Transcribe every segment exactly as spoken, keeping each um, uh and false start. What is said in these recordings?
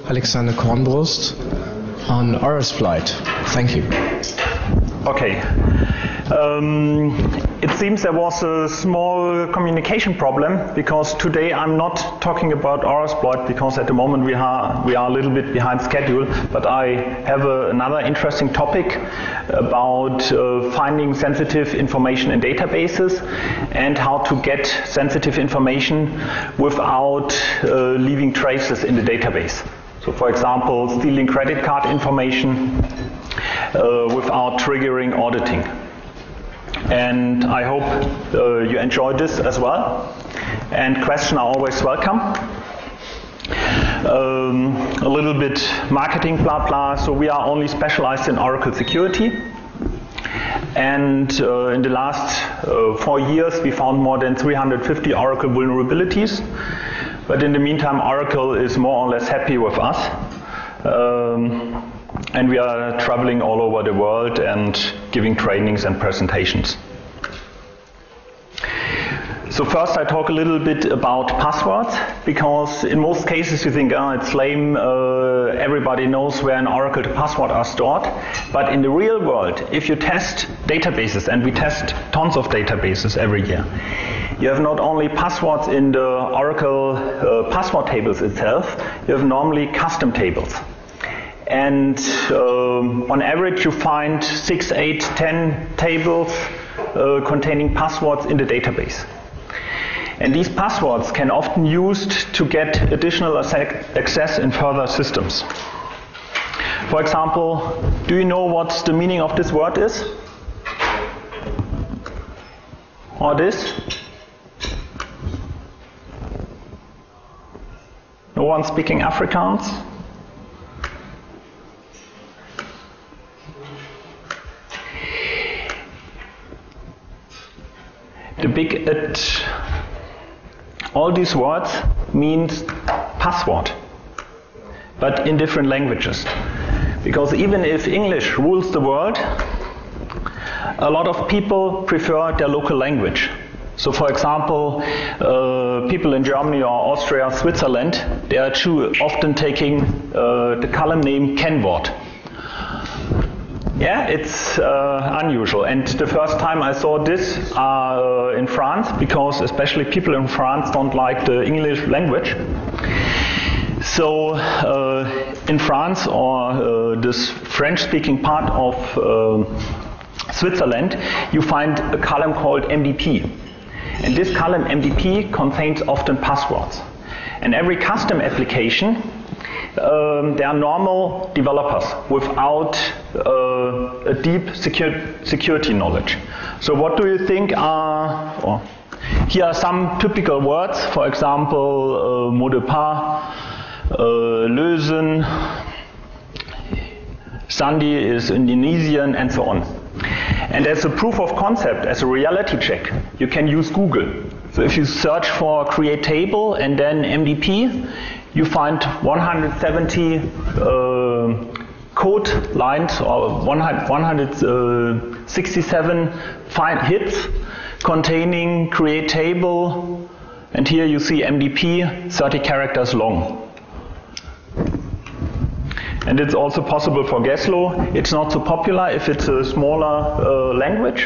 Alexander Kornbrust on Aurosplight. Thank you. Okay. Um, it seems there was a small communication problem, because today I'm not talking about Aurosplight, because at the moment we are, we are a little bit behind schedule, but I have a, another interesting topic about uh, finding sensitive information in databases and how to get sensitive information without uh, leaving traces in the database. So for example, stealing credit card information uh, without triggering auditing. And I hope uh, you enjoy this as well. And questions are always welcome. Um, a little bit marketing blah blah. So we are only specialized in Oracle security. And uh, in the last uh, four years we found more than three hundred fifty Oracle vulnerabilities. But in the meantime, Oracle is more or less happy with us. Um, and we are traveling all over the world and giving trainings and presentations. So first I talk a little bit about passwords, because in most cases you think, oh, it's lame, uh, everybody knows where an Oracle password are stored. But in the real world, if you test databases, and we test tons of databases every year, you have not only passwords in the Oracle uh, password tables itself, you have normally custom tables. And um, on average you find six, eight, ten tables uh, containing passwords in the database. And these passwords can often be used to get additional access in further systems. For example, do you know what the meaning of this word is? Or this? No one speaking Afrikaans? The big it, all these words means password, but in different languages. Because even if English rules the world, a lot of people prefer their local language. So for example, uh, people in Germany or Austria, Switzerland, they are too often taking uh, the column name Kennwort. Yeah, it's uh, unusual. And the first time I saw this uh, in France, because especially people in France don't like the English language. So uh, in France, or uh, this French-speaking part of uh, Switzerland, you find a column called M D P. And this column M D P contains often passwords. And every custom application, um, they are normal developers without uh, a deep secure, security knowledge. So what do you think are, or here are some typical words, for example, uh, mot de passe, uh, lösen, Sandy is Indonesian, and so on. And as a proof of concept, as a reality check, you can use Google. So if you search for create table and then M D P, you find one hundred seventy uh, code lines or one hundred sixty-seven fine hits containing create table, and here you see M D P thirty characters long. And it's also possible for Geslo. It's not so popular if it's a smaller uh, language,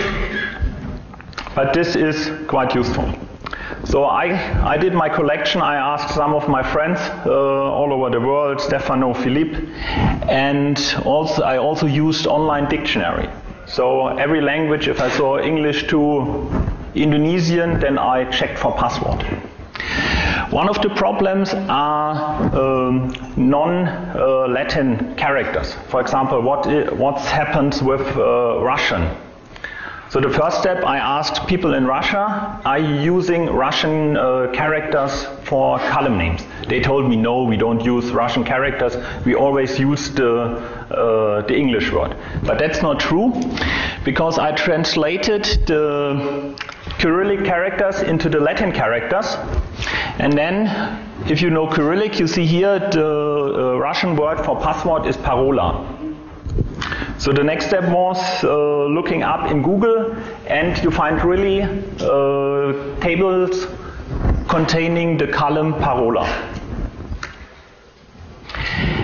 but this is quite useful. So I, I did my collection. I asked some of my friends uh, all over the world, Stefano, Philippe, and also I also used online dictionary. So every language, if I saw English to Indonesian, then I checked for password. One of the problems are um, non-Latin uh, characters. For example, what what happens with uh, Russian? So the first step, I asked people in Russia, are you using Russian uh, characters for column names? They told me, no, we don't use Russian characters. We always use the, uh, the English word. But that's not true, because I translated the Cyrillic characters into the Latin characters. And then, if you know Cyrillic, you see here the uh, Russian word for password is parola. So the next step was uh, looking up in Google, and you find really uh, tables containing the column parola.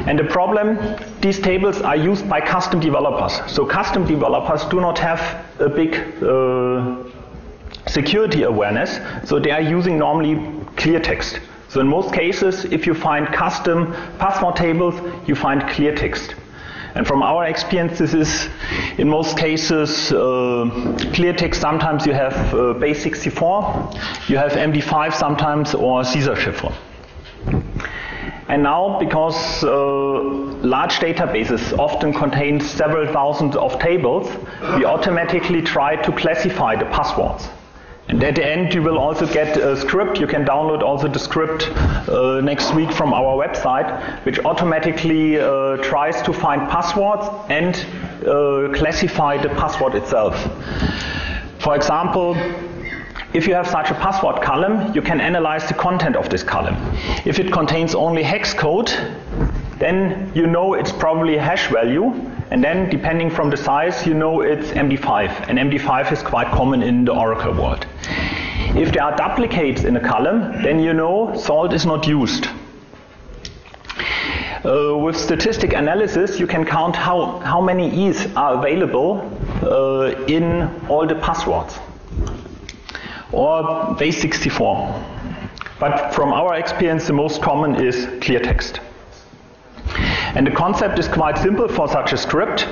And the problem, these tables are used by custom developers. So custom developers do not have a big uh, security awareness, so they are using normally clear text. So in most cases, if you find custom password tables, you find clear text. And from our experience, this is in most cases uh, clear text. Sometimes you have uh, base sixty-four, you have M D five sometimes, or Caesar shifter. And now, because uh, large databases often contain several thousand of tables, we automatically try to classify the passwords. And at the end, you will also get a script. You can download also the script uh, next week from our website, which automatically uh, tries to find passwords and uh, classify the password itself. For example, if you have such a password column, you can analyze the content of this column. If it contains only hex code, then you know it's probably a hash value. And then, depending from the size, you know it's M D five. And M D five is quite common in the Oracle world. If there are duplicates in a column, then you know salt is not used. Uh, with statistic analysis, you can count how, how many E's are available uh, in all the passwords. Or base sixty-four. But from our experience, the most common is clear text. And the concept is quite simple for such a script.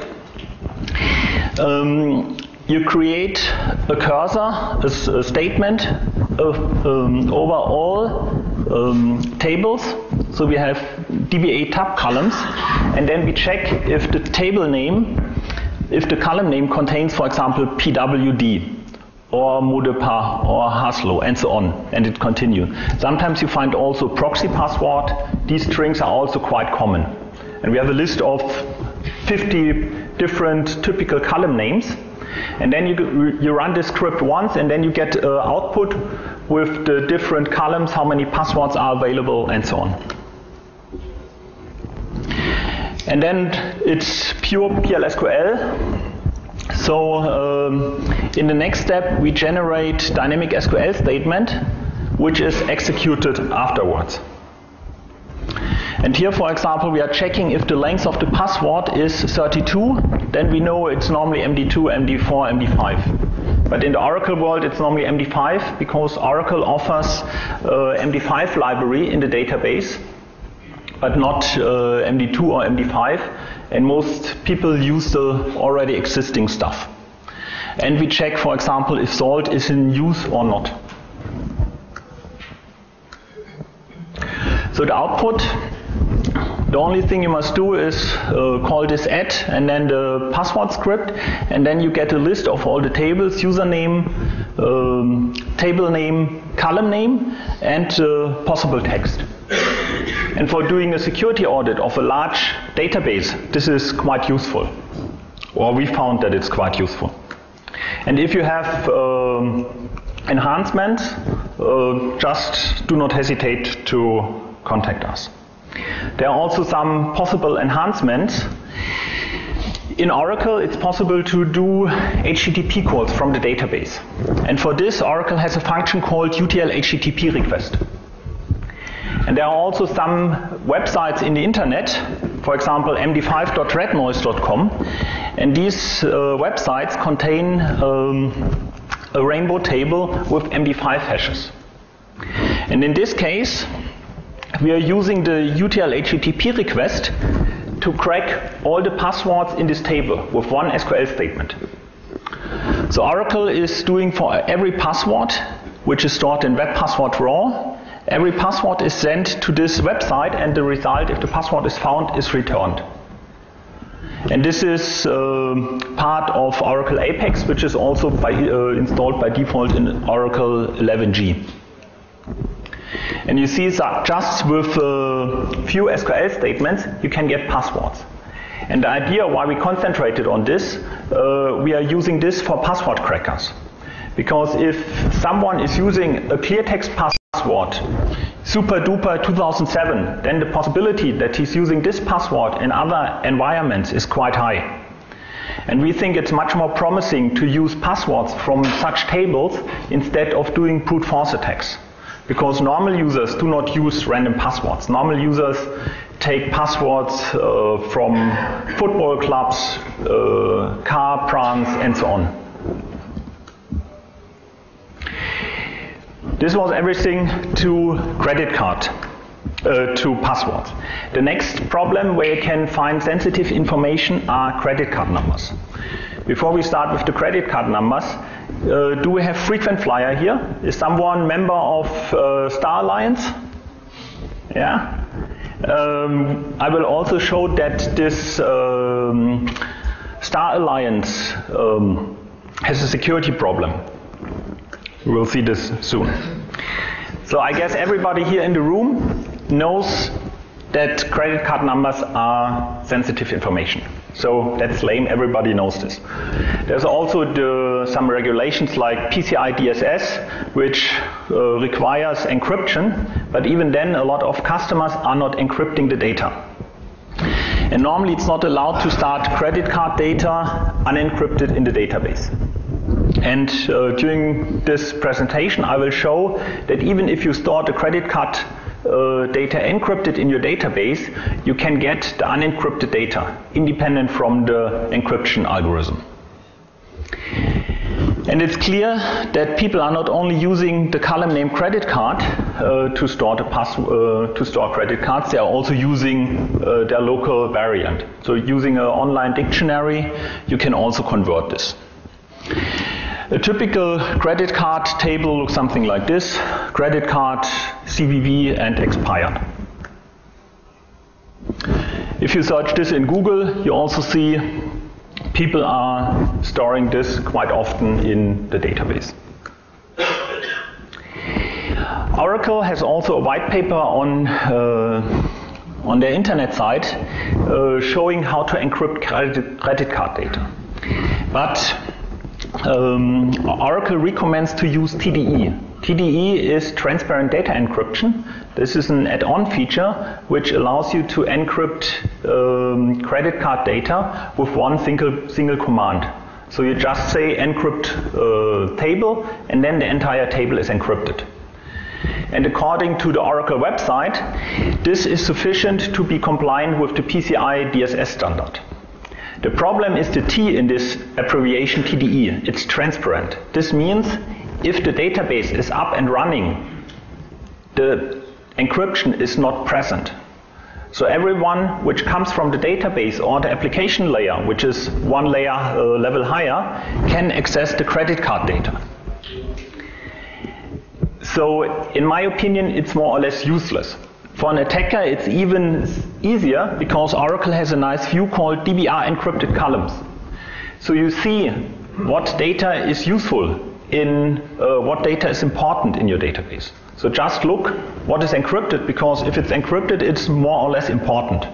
Um, you create a cursor, a, a statement of, um, over all um, tables. So we have D B A tab columns, and then we check if the table name, if the column name contains, for example, P W D, or mot de passe, or Haslo, and so on, and it continues. Sometimes you find also proxy password. These strings are also quite common. And we have a list of fifty different typical column names. And then you, you run this script once, and then you get uh, output with the different columns, how many passwords are available, and so on. And then it's pure P L S Q L. So um, in the next step, we generate dynamic S Q L statement, which is executed afterwards. And here, for example, we are checking if the length of the password is thirty-two, then we know it's normally M D two, M D four, M D five. But in the Oracle world, it's normally M D five, because Oracle offers uh, M D five library in the database, but not uh, M D two or M D five, and most people use the already existing stuff. And we check, for example, if salt is in use or not. So the output, the only thing you must do is uh, call this add and then the password script, and then you get a list of all the tables, username, um, table name, column name, and uh, possible text. And for doing a security audit of a large database, this is quite useful, or we found that it's quite useful. And if you have um, enhancements, uh, just do not hesitate to contact us. There are also some possible enhancements. In Oracle, it's possible to do H T T P calls from the database. And for this, Oracle has a function called U T L H T T P request. And there are also some websites in the internet, for example, M D five dot red noise dot com, and these uh, websites contain um, a rainbow table with M D five hashes. And in this case, we are using the U T L H T T P request to crack all the passwords in this table with one S Q L statement. So Oracle is doing for every password, which is stored in web password raw, every password is sent to this website, and the result, if the password is found, is returned. And this is uh, part of Oracle Apex, which is also by, uh, installed by default in Oracle eleven G. And you see that just with a few S Q L statements, you can get passwords. And the idea why we concentrated on this, uh, we are using this for password crackers. Because if someone is using a clear text password, super duper two thousand seven, then the possibility that he's using this password in other environments is quite high. And we think it's much more promising to use passwords from such tables instead of doing brute force attacks. because normal users do not use random passwords. Normal users take passwords uh, from football clubs, uh, car brands, and so on. This was everything to credit card, uh, to passwords. The next problem where you can find sensitive information are credit card numbers. Before we start with the credit card numbers, uh, do we have frequent flyer here? Is someone member of uh, Star Alliance? Yeah. Um, I will also show that this um, Star Alliance um, has a security problem. We will see this soon. So I guess everybody here in the room knows that credit card numbers are sensitive information. So that's lame, everybody knows this. There's also the, some regulations like P C I D S S, which uh, requires encryption, but even then a lot of customers are not encrypting the data. And normally it's not allowed to start credit card data unencrypted in the database. And uh, during this presentation I will show that even if you store the credit card Uh, data encrypted in your database, you can get the unencrypted data independent from the encryption algorithm. And it's clear that people are not only using the column name credit card uh, to store the pass uh, to store credit cards, they are also using uh, their local variant. So using an online dictionary, you can also convert this. A typical credit card table looks something like this: credit card, C V V, and expired. If you search this in Google, you also see people are storing this quite often in the database. Oracle has also a white paper on, uh, on their internet site uh, showing how to encrypt credit, credit card data. But Um, Oracle recommends to use T D E. T D E is transparent data encryption. This is an add-on feature which allows you to encrypt um, credit card data with one single, single command. So you just say encrypt uh, table, and then the entire table is encrypted. And according to the Oracle website, this is sufficient to be compliant with the P C I D S S standard. The problem is the T in this abbreviation T D E. It's transparent. This means if the database is up and running, the encryption is not present. So everyone which comes from the database or the application layer, which is one layer uh, level higher, can access the credit card data. So in my opinion, it's more or less useless. For an attacker, it's even easier because Oracle has a nice view called D B R encrypted columns. So you see what data is useful in uh, what data is important in your database. So just look what is encrypted, because if it's encrypted, it's more or less important.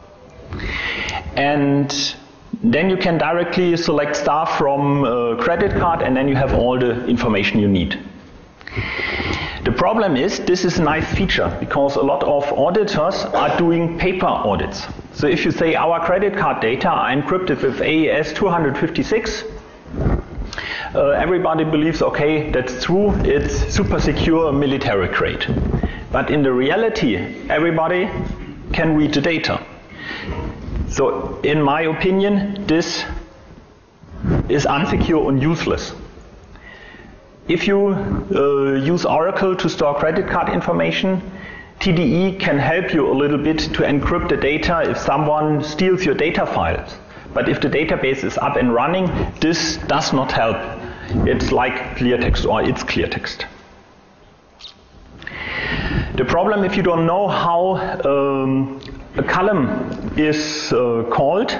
And then you can directly select star from uh, credit card, and then you have all the information you need. The problem is, this is a nice feature because a lot of auditors are doing paper audits. So if you say our credit card data are encrypted with A E S two fifty-six, uh, everybody believes, okay, that's true, it's super secure, military grade. But in the reality, everybody can read the data. So in my opinion, this is unsecure and useless. If you uh, use Oracle to store credit card information, T D E can help you a little bit to encrypt the data if someone steals your data files. But if the database is up and running, this does not help. It's like clear text, or it's clear text. The problem, if you don't know how um, a column is uh, called,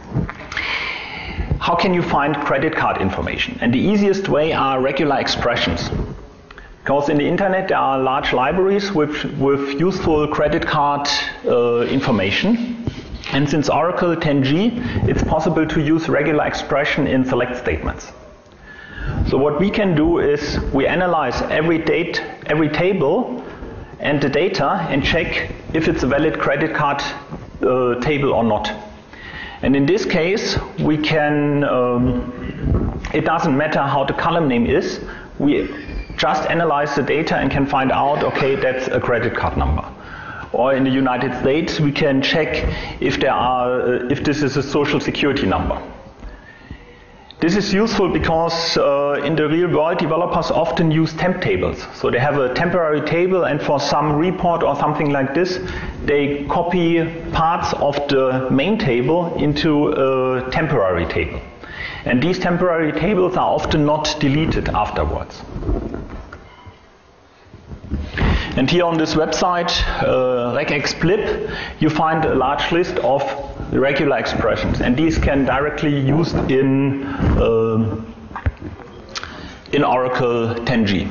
how can you find credit card information? And the easiest way are regular expressions. Because in the internet there are large libraries with, with useful credit card uh, information. And since Oracle ten G, it's possible to use regular expression in select statements. So what we can do is we analyze every date, every table and the data and check if it's a valid credit card uh, table or not. And in this case, we can, um, it doesn't matter how the column name is, we just analyze the data and can find out, okay, that's a credit card number. Or in the United States, we can check if there are, uh, if this is a social security number. This is useful because uh, in the real world, developers often use temp tables. So they have a temporary table, and for some report or something like this, they copy parts of the main table into a temporary table. And these temporary tables are often not deleted afterwards. And here on this website, uh, regexplib, you find a large list of regular expressions, and these can directly be used in uh, in Oracle ten G.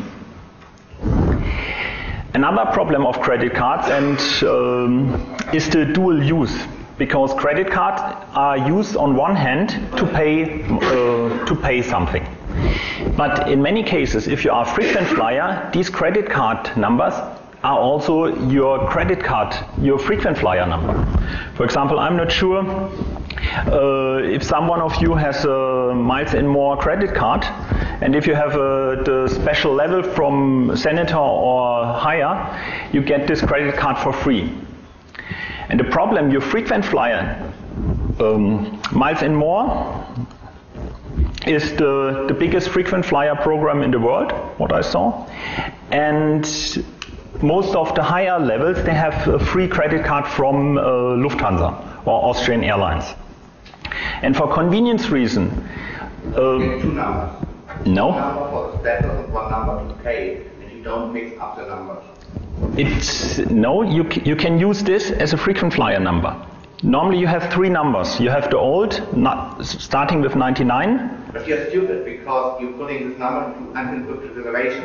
Another problem of credit cards and um, is the dual use, because credit cards are used on one hand to pay uh, to pay something. But in many cases, if you are a frequent flyer, these credit card numbers are also your credit card, your frequent flyer number. For example, I'm not sure uh, if someone of you has a Miles and More credit card, and if you have a, the special level from Senator or higher, you get this credit card for free. And the problem, your frequent flyer, um, Miles and More, is the, the biggest frequent flyer program in the world, what I saw. And most of the higher levels, they have a free credit card from uh, Lufthansa or Austrian Airlines. And for convenience reason, uh, two numbers. No. One number for the status and one number to pay, and you don't mix up the numbers. It's, no, you, you can use this as a frequent flyer number. Normally you have three numbers. You have the old, not, starting with ninety-nine. But you're stupid because you're putting this number into unencrypted reservations.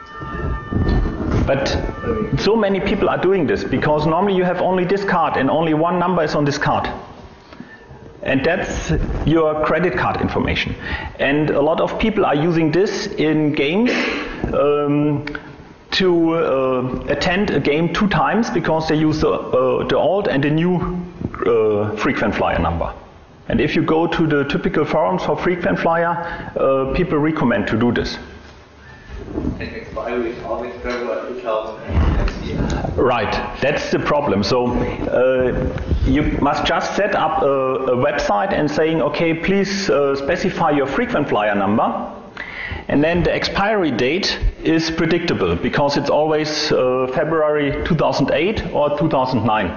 But so many people are doing this because normally you have only this card and only one number is on this card. And that's your credit card information. And a lot of people are using this in games um, to uh, attend a game two times because they use the, uh, the old and the new uh, frequent flyer number. And if you go to the typical forums for frequent flyer, uh, people recommend to do this. And expiry is always February two thousand sixteen. Right, that's the problem. So uh, you must just set up a, a website and saying, okay, please uh, specify your frequent flyer number. And then the expiry date is predictable because it's always uh, February two thousand eight or two thousand nine.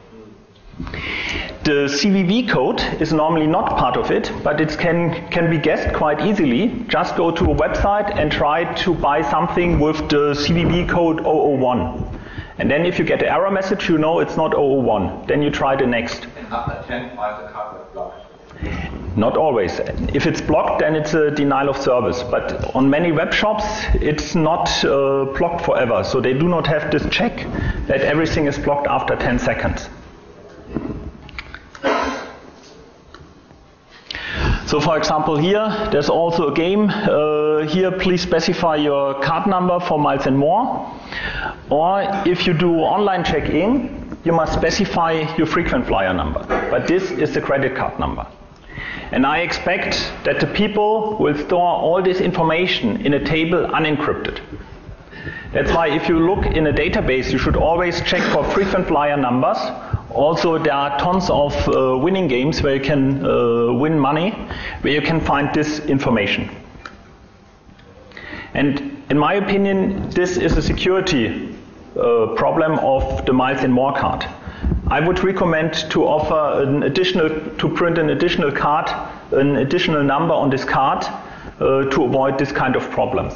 The C V V code is normally not part of it, but it can, can be guessed quite easily. Just go to a website and try to buy something with the C V V code zero zero one. And then if you get an error message, you know it's not zero zero one. Then you try the next. And after ten files, the card was blocked. Not always. If it's blocked, then it's a denial of service. But on many web shops, it's not uh, blocked forever. So they do not have this check that everything is blocked after ten seconds. So for example here, there's also a game. Uh, here please specify your card number for Miles and More. Or if you do online check-in, you must specify your frequent flyer number. But this is the credit card number. And I expect that the people will store all this information in a table unencrypted. That's why if you look in a database, you should always check for frequent flyer numbers. Also, there are tons of uh, winning games where you can uh, win money, where you can find this information. And in my opinion, this is a security uh, problem of the Miles and More card. I would recommend to offer an additional, to print an additional card, an additional number on this card uh, to avoid this kind of problems.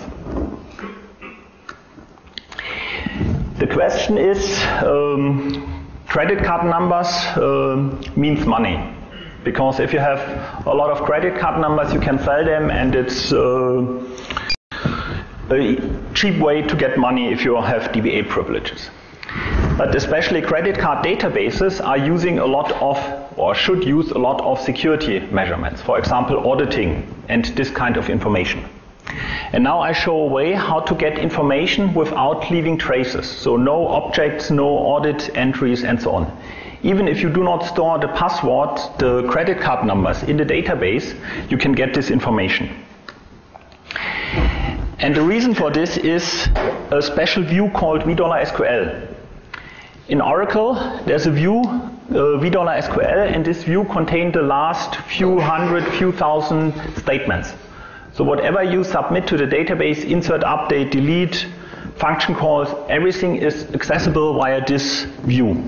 The question is, um, credit card numbers uh, means money, because if you have a lot of credit card numbers, you can sell them, and it's uh, a cheap way to get money if you have D B A privileges. But especially credit card databases are using a lot of, or should use a lot of security measurements, for example auditing and this kind of information. And now I show a way how to get information without leaving traces. So no objects, no audit entries, and so on. Even if you do not store the password, the credit card numbers in the database, you can get this information. And the reason for this is a special view called V$S Q L. In Oracle, there's a view, uh, V$S Q L, and this view contains the last few hundred, few thousand statements. So whatever you submit to the database, insert, update, delete, function calls, everything is accessible via this view.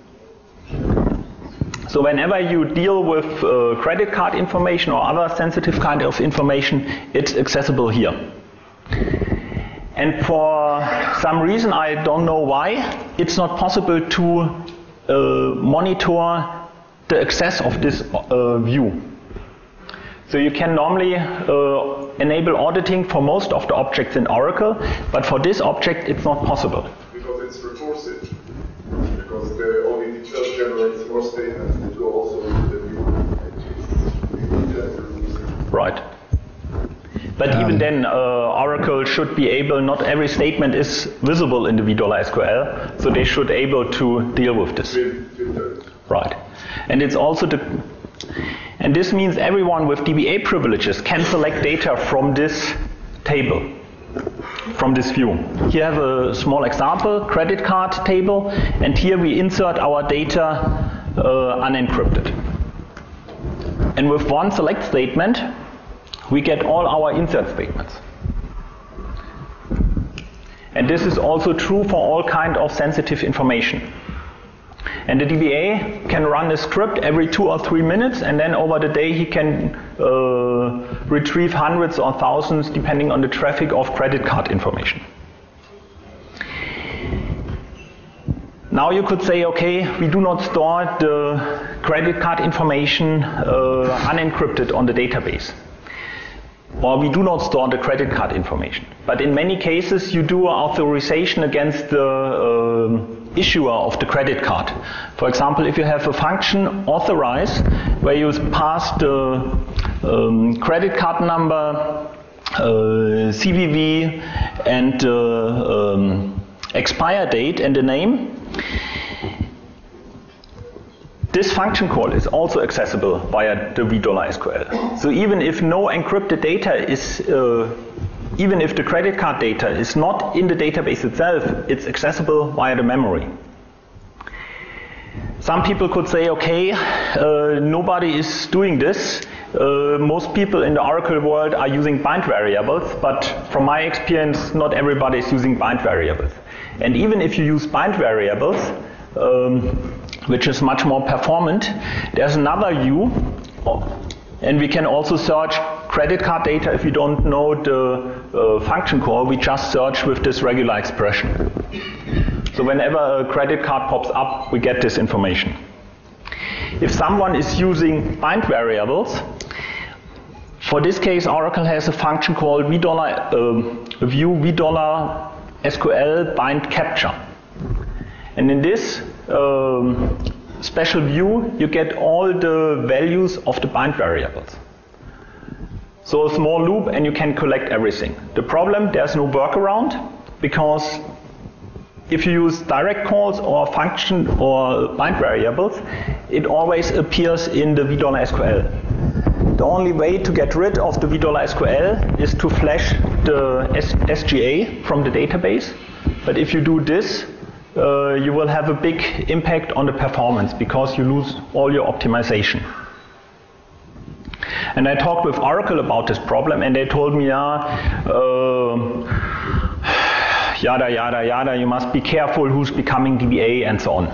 So whenever you deal with uh, credit card information or other sensitive kind of information, it's accessible here. And for some reason, I don't know why, it's not possible to uh, monitor the access of this uh, view. So you can normally uh, enable auditing for most of the objects in Oracle, but for this object it's not possible. Because it's recursive. Because the O D T twelve generates more statements that go also into the view. Right. But um, even then, uh, Oracle should be able, not every statement is visible in the V$S Q L, so they should be able to deal with this. Right. And it's also the, and this means everyone with D B A privileges can select data from this table, from this view. Here I have a small example, credit card table, and here we insert our data uh, unencrypted. And with one select statement, we get all our insert statements. And this is also true for all kind of sensitive information. And the D B A can run a script every two or three minutes, and then over the day he can uh, retrieve hundreds or thousands, depending on the traffic, of credit card information. Now you could say, okay, we do not store the credit card information uh, unencrypted on the database. Or we do not store the credit card information. But in many cases you do authorization against the uh, issuer of the credit card. For example, if you have a function authorize where you pass the um, credit card number, uh, C V V, and uh, um, expire date and the name, this function call is also accessible via the V$S Q L. So even if no encrypted data is, uh, even if the credit card data is not in the database itself, it's accessible via the memory. Some people could say, okay, uh, nobody is doing this. Uh, most people in the Oracle world are using bind variables, but from my experience, not everybody is using bind variables. And even if you use bind variables, um, which is much more performant, there's another view, and we can also search credit card data. If you don't know the uh, function call, we just search with this regular expression. So whenever a credit card pops up, we get this information. If someone is using bind variables, for this case Oracle has a function called V uh, view V$S Q L bind capture. And in this um, special view, you get all the values of the bind variables. So a small loop and you can collect everything. The problem, there's no workaround, because if you use direct calls or function or bind variables, it always appears in the V$S Q L. The only way to get rid of the V$S Q L is to flash the S G A from the database. But if you do this, Uh, you will have a big impact on the performance because you lose all your optimization. And I talked with Oracle about this problem, and they told me, yeah, uh, yada yada yada, you must be careful who's becoming D B A and so on.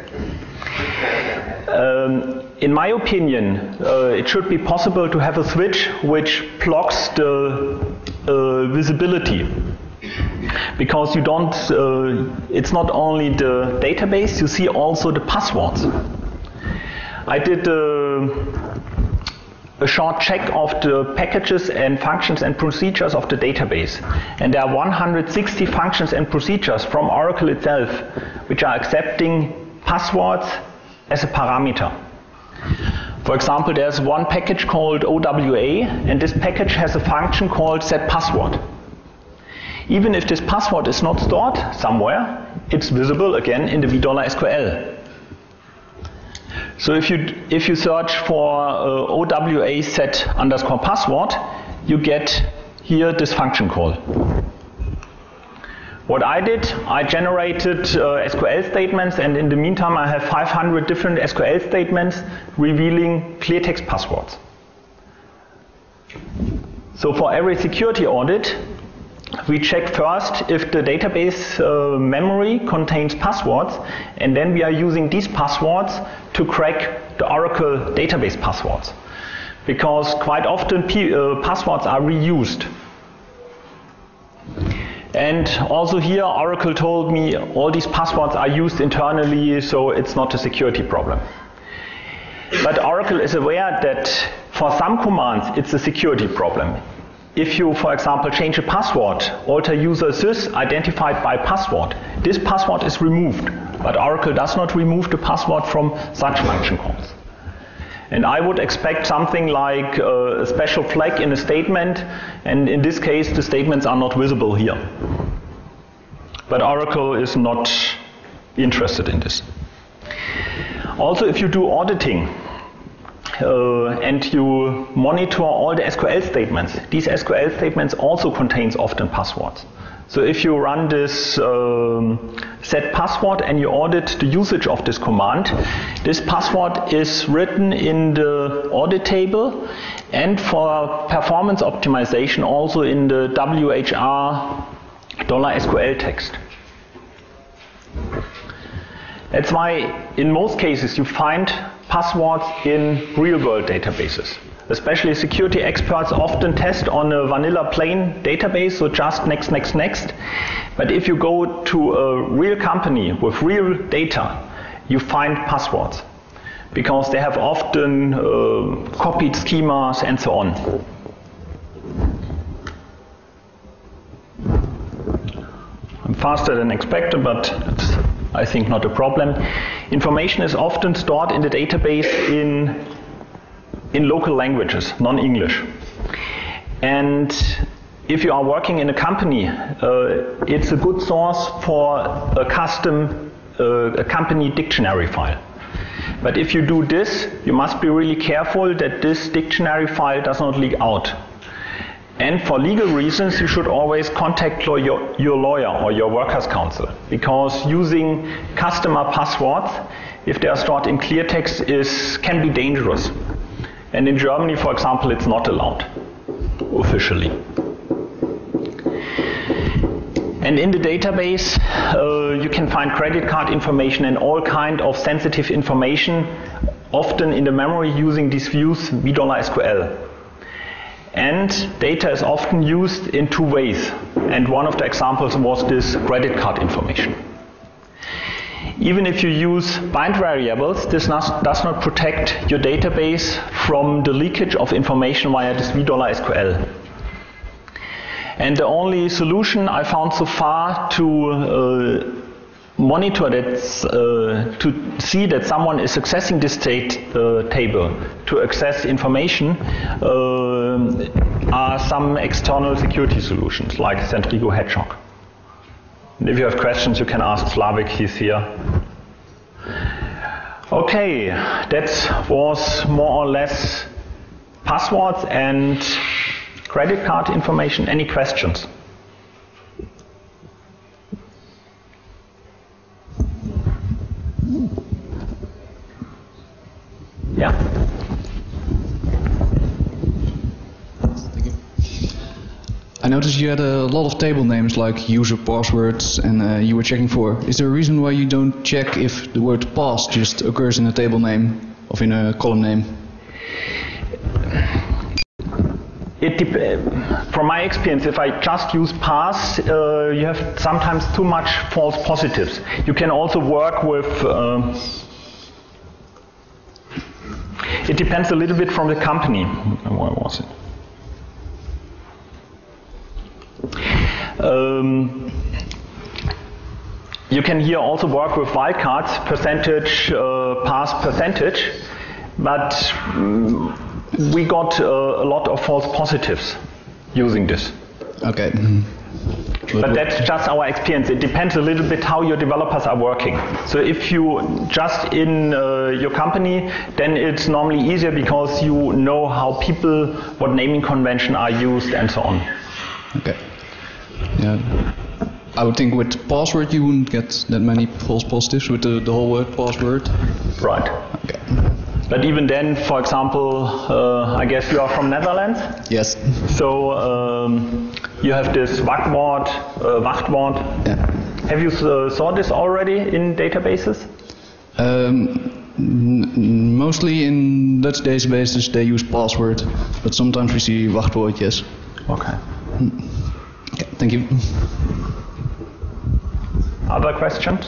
um, in my opinion, uh, it should be possible to have a switch which blocks the uh, visibility. Because you don't, uh, it's not only the database, you see also the passwords. I did uh, a short check of the packages and functions and procedures of the database. And there are one hundred sixty functions and procedures from Oracle itself which are accepting passwords as a parameter. For example, there's one package called O W A, and this package has a function called setPassword. Even if this password is not stored somewhere, it's visible again in the V$S Q L. So if you if you search for uh, O W A set underscore password, you get here this function call. What I did, I generated uh, S Q L statements, and in the meantime I have five hundred different S Q L statements revealing clear text passwords. So for every security audit, we check first if the database uh, memory contains passwords, and then we are using these passwords to crack the Oracle database passwords. Because quite often p uh, passwords are reused. And also here Oracle told me all these passwords are used internally, so it's not a security problem. But Oracle is aware that for some commands it's a security problem. If you, for example, change a password, alter user sys identified by password, this password is removed, but Oracle does not remove the password from such function calls. And I would expect something like uh, a special flag in a statement, and in this case the statements are not visible here. But Oracle is not interested in this. Also, if you do auditing uh, and you monitor all the S Q L statements, these S Q L statements also contains often passwords. So if you run this um, set password and you audit the usage of this command, this password is written in the audit table, and for performance optimization also in the W H R $S Q L text. That's why in most cases you find passwords in real-world databases. Especially security experts often test on a vanilla plain database, so just next, next, next. But if you go to a real company with real data, you find passwords, because they have often uh, copied schemas and so on. I'm faster than expected, but it's, I think, not a problem. Information is often stored in the database in in local languages, non-English. And if you are working in a company, uh, it's a good source for a custom uh, a company dictionary file. But if you do this, you must be really careful that this dictionary file does not leak out. And for legal reasons, you should always contact your, your lawyer or your workers' council, because using customer passwords, if they are stored in clear text, is, can be dangerous. And in Germany, for example, it's not allowed officially. And in the database, uh, you can find credit card information and all kind of sensitive information, often in the memory using these views V $S Q L. And data is often used in two ways. And one of the examples was this credit card information. Even if you use bind variables, this does not protect your database from the leakage of information via this V $S Q L. And the only solution I found so far to uh, monitor that, uh, to see that someone is accessing this state uh, table to access information uh, are some external security solutions like Centrigo Hedgehog. And if you have questions, you can ask Slavik, he's here. Okay, that was more or less passwords and credit card information. Any questions? Yeah. Thank you. I noticed you had a lot of table names like user passwords, and uh, you were checking for. Is there a reason why you don't check if the word pass just occurs in a table name or in a column name? It dep from my experience, if I just use pass, uh, you have sometimes too much false positives. You can also work with. Uh, it depends a little bit from the company. Where was it? Um, you can here also work with wildcards, percentage, uh, pass percentage, but um, we got uh, a lot of false positives using this. Okay. Mm-hmm. But that's just our experience. It depends a little bit how your developers are working. So if you just in uh, your company, then it's normally easier because you know how people, what naming convention are used and so on. Okay. Yeah. I would think with password you wouldn't get that many false positives with the, the whole word password. Right. Okay. But even then, for example, uh, I guess you are from Netherlands? Yes. So um, you have this wachtwoord, uh, wachtwoord. Yeah. Have you uh, saw this already in databases? Um, n- mostly in Dutch databases they use password, but sometimes we see wachtwoord, yes. Okay. Okay, thank you. Other questions?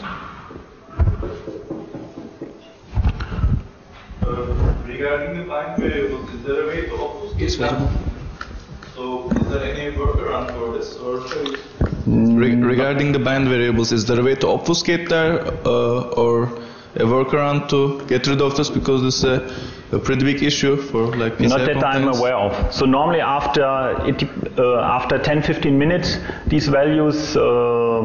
Uh, regarding the bind variables, is there a way to obfuscate them? So, is there any workaround for this, or Re regarding the bind variables, is there a way to obfuscate there, uh, or a workaround to get rid of this, because this is a, a pretty big issue for like P C I Not that I'm complaints? aware of. So normally after it, uh, after ten to fifteen minutes, these values uh,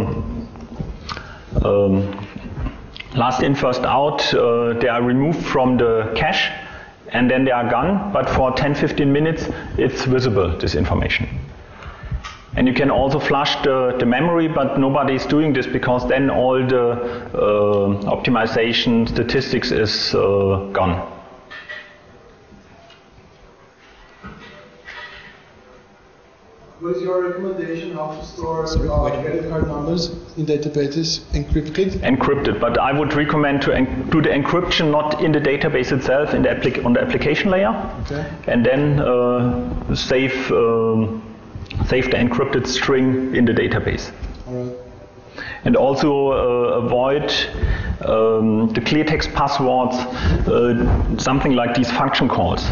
um, last in, first out, uh, they are removed from the cache and then they are gone. But for ten to fifteen minutes, it's visible, this information. And you can also flush the, the memory, but nobody is doing this because then all the uh, optimization statistics is uh, gone. What is your recommendation how to store uh, credit card numbers in databases encrypted? Encrypted, but I would recommend to en do the encryption not in the database itself, in the applic on the application layer, Okay. and then uh, save um, save the encrypted string in the database. All right. And also uh, avoid um, the clear text passwords, uh, something like these function calls.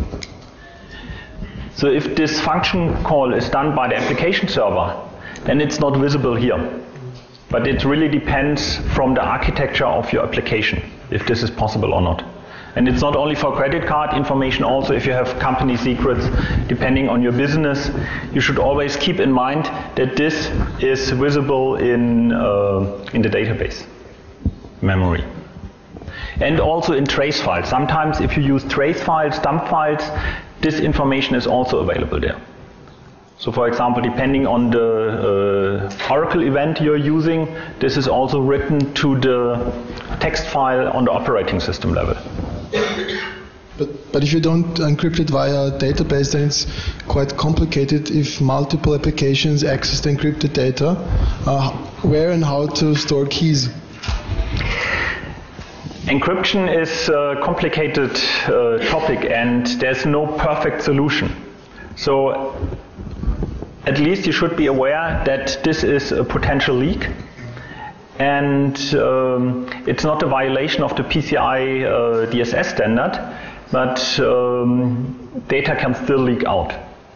So if this function call is done by the application server, then it's not visible here. But it really depends from the architecture of your application, if this is possible or not. And it's not only for credit card information, also if you have company secrets, depending on your business, you should always keep in mind that this is visible in, uh, in the database memory. And also in trace files. Sometimes if you use trace files, dump files, this information is also available there. So for example, depending on the uh, Oracle event you're using, this is also written to the text file on the operating system level. But, but if you don't encrypt it via database, then it's quite complicated if multiple applications access the encrypted data. Uh, where and how to store keys? Encryption is a complicated uh, topic and there's no perfect solution. So at least you should be aware that this is a potential leak, and um, it's not a violation of the P C I uh, D S S standard, but um, data can still leak out.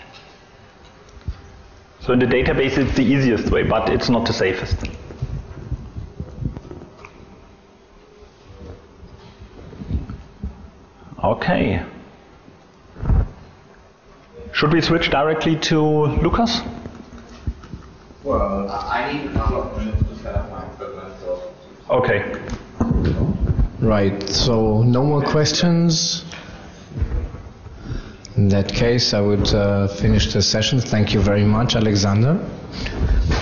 So in the database it's the easiest way, but it's not the safest. Okay. Should we switch directly to Lucas? Well, I need a couple of minutes to set up my equipment, so. Okay. Right, so no more questions. In that case, I would uh, finish the session. Thank you very much, Alexander.